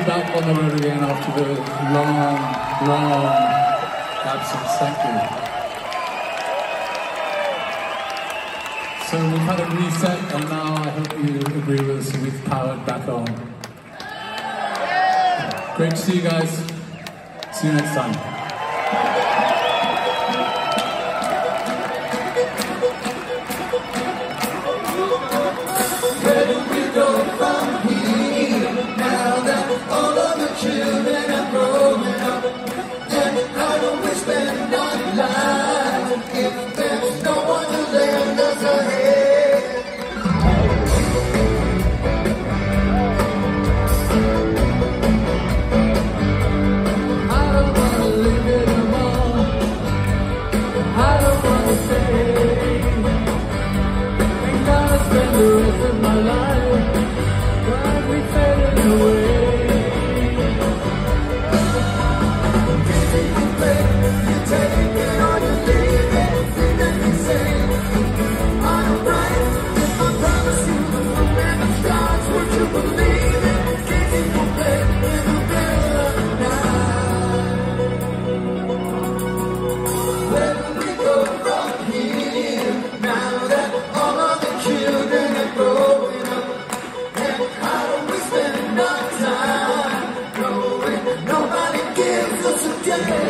back on the road again after the long absence. Thank you. So we've had a reset, and now I hope you agree with us, we've powered back on. Great to see you guys. See you next time. Where do we go from here? Now that all of the children are growing up, and how do we spend our lives if there's no one to lend us a hand? I don't want to live anymore. I don't want to stay. Ain't gonna spend the rest of my life quietly fading away. You take it or you leave it, see that you say I'm right. If I promise you the never starts, would you believe it? Can't keep on playing in the middle of the night. Where do we go from here? Now that all of the children are growing up, and how do we spend our time knowing nobody gives us a day?